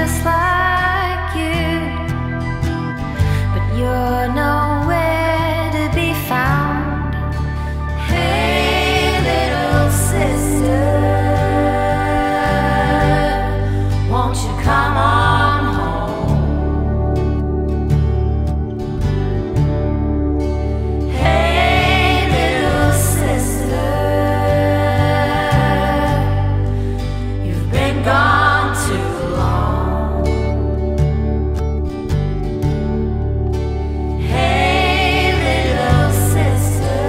just like you, but you're nowhere to be found. Hey, little sister, won't you come on home? Hey, little sister, you've been gone too long. Hey, little sister,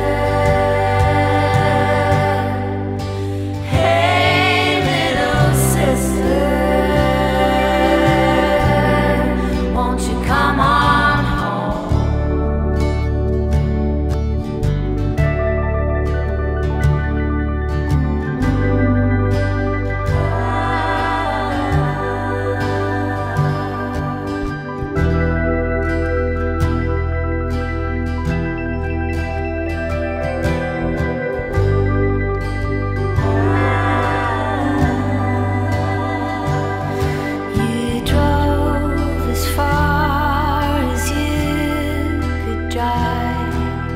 hey, little sister, won't you come on home? You drove as far as you could drive,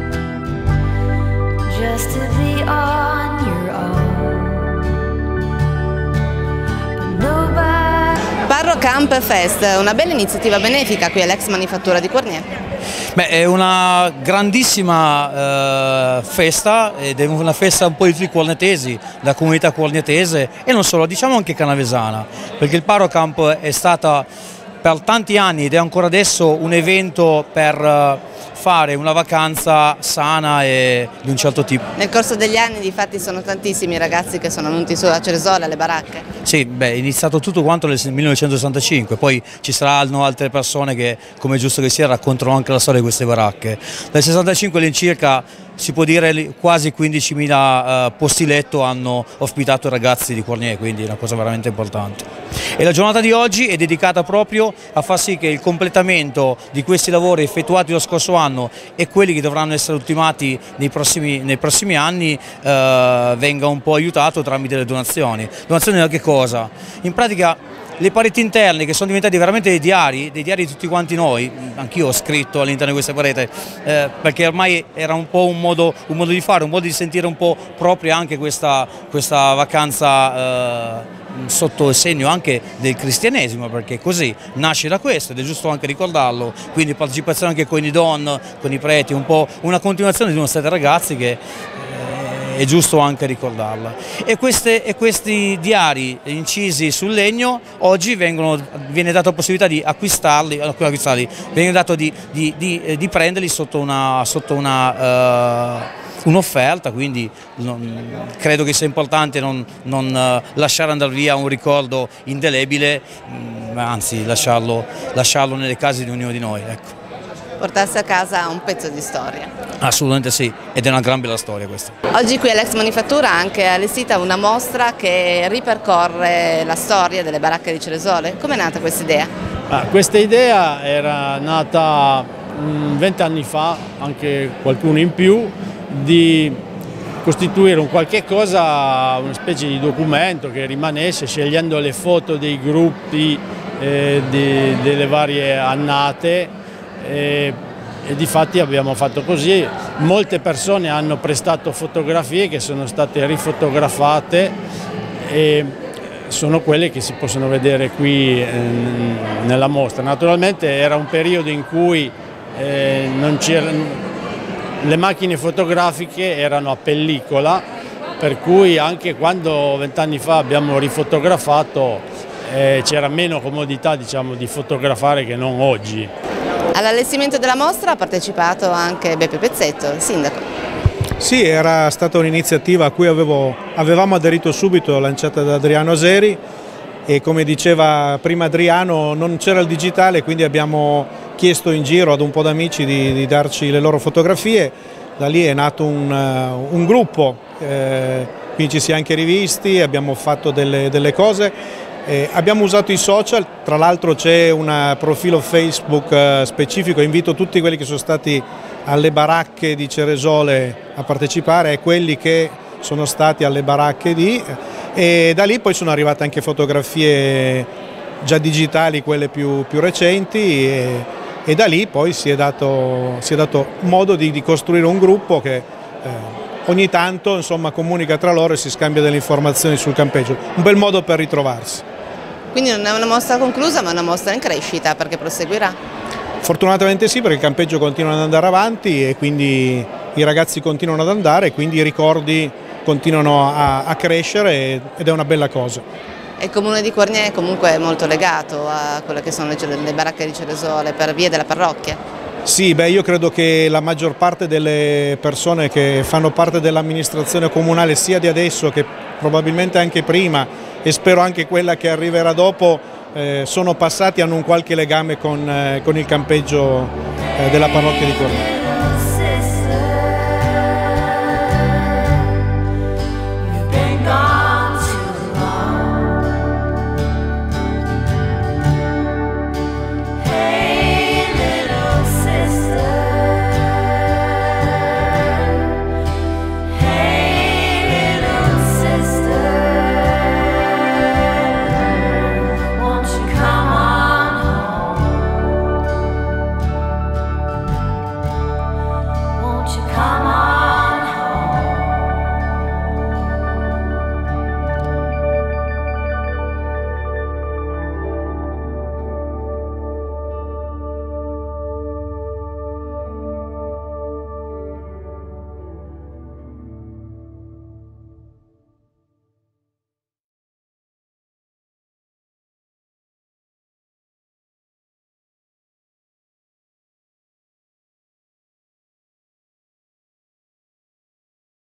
just to be on your own. But nobody. Barro Camp Fest, una bella iniziativa benefica qui all'ex Manifattura di Quarnier. Beh, è una grandissima festa, ed è una festa un po' di tutti i quarnetesi, la comunità quarnietese e non solo, diciamo anche canavesana, perché il Barro Camp è stata per tanti anni ed è ancora adesso un evento per fare una vacanza sana e di un certo tipo. Nel corso degli anni difatti sono tantissimi i ragazzi che sono venuti su a Ceresole, alle baracche. Sì, beh, è iniziato tutto quanto nel 1965, poi ci saranno altre persone che, come è giusto che sia, raccontano anche la storia di queste baracche. Dal 65 all'incirca si può dire quasi 15.000 posti letto hanno ospitato i ragazzi di Quarnier, quindi è una cosa veramente importante. E la giornata di oggi è dedicata proprio a far sì che il completamento di questi lavori effettuati lo scorso anno e quelli che dovranno essere ultimati nei prossimi anni venga un po' aiutato tramite le donazioni. Donazioni da che cosa? In pratica le pareti interne, che sono diventate veramente dei diari di tutti quanti noi, anch'io ho scritto all'interno di queste pareti, perché ormai era un po' un modo di fare, un modo di sentire un po' propria anche questa vacanza sotto il segno anche del cristianesimo, perché così nasce da questo ed è giusto anche ricordarlo, quindi partecipazione anche con i don, con i preti, un po' una continuazione di uno stato ragazzi che è giusto anche ricordarla. E questi diari incisi sul legno oggi viene data la possibilità di acquistarli, viene dato di prenderli sotto un'offerta, quindi credo che sia importante non lasciare andare via un ricordo indelebile, anzi lasciarlo nelle case di ognuno di noi. Ecco. Portarsi a casa un pezzo di storia. Assolutamente sì, ed è una gran bella storia questa. Oggi qui all'ex Manifattura ha anche allestita una mostra che ripercorre la storia delle baracche di Ceresole. Come è nata questa idea? Questa idea era nata 20 anni fa, anche qualcuno in più, di costituire un qualche cosa, una specie di documento che rimanesse, scegliendo le foto dei gruppi delle varie annate. E difatti abbiamo fatto così, molte persone hanno prestato fotografie che sono state rifotografate e sono quelle che si possono vedere qui nella mostra. Naturalmente era un periodo in cui non c'erano, le macchine fotografiche erano a pellicola, per cui anche quando 20 anni fa abbiamo rifotografato c'era meno comodità, diciamo, di fotografare che non oggi. All'allestimento della mostra ha partecipato anche Beppe Pezzetto, il sindaco. Sì, era stata un'iniziativa a cui avevamo aderito subito, lanciata da Adriano Aseri, e come diceva prima Adriano non c'era il digitale, quindi abbiamo chiesto in giro ad un po' d'amici di darci le loro fotografie. Da lì è nato un gruppo, quindi ci si è anche rivisti, abbiamo fatto delle cose. Abbiamo usato i social, tra l'altro c'è un profilo Facebook specifico, invito tutti quelli che sono stati alle baracche di Ceresole a partecipare e quelli che sono stati alle baracche e da lì poi sono arrivate anche fotografie già digitali quelle più recenti, e da lì poi si è dato modo di costruire un gruppo che ogni tanto, insomma, comunica tra loro e si scambia delle informazioni sul campeggio, un bel modo per ritrovarsi. Quindi non è una mostra conclusa, ma una mostra in crescita, perché proseguirà? Fortunatamente sì, perché il campeggio continua ad andare avanti e quindi i ragazzi continuano ad andare e quindi i ricordi continuano a crescere, ed è una bella cosa. E il comune di Corniè è comunque molto legato a quelle che sono le baracche di Ceresole per via della parrocchia? Sì, io credo che la maggior parte delle persone che fanno parte dell'amministrazione comunale, sia di adesso che probabilmente anche prima, e spero anche quella che arriverà dopo, sono passati, hanno un qualche legame con il campeggio della parrocchia di Corniè.